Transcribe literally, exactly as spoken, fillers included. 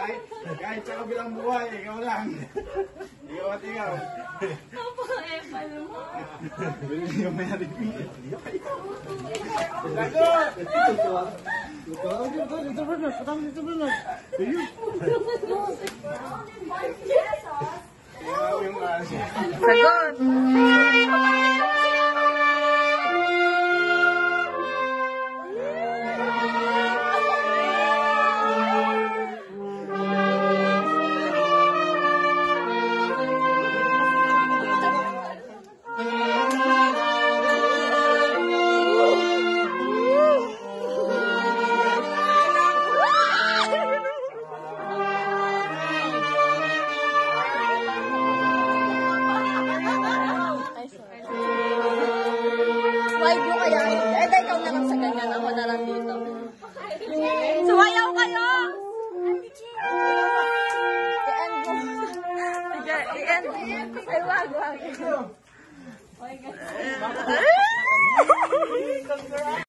kahit, kahit sa kabilang buhay, ikaw lang. Ikaw at ikaw. Opo, eh, paano mo? Hindi ka may narimigil. Lagot! Dito ba na? Patang dito ba na? Ayun. Ikaw yung kasi. Sagot! Wide mo kaya? Eh, dahil ikaw na lang sa ganyan. Ako na lang dito. Sumayaw kayo! I-end mo. Sige, i-end. Ay, wag, wag.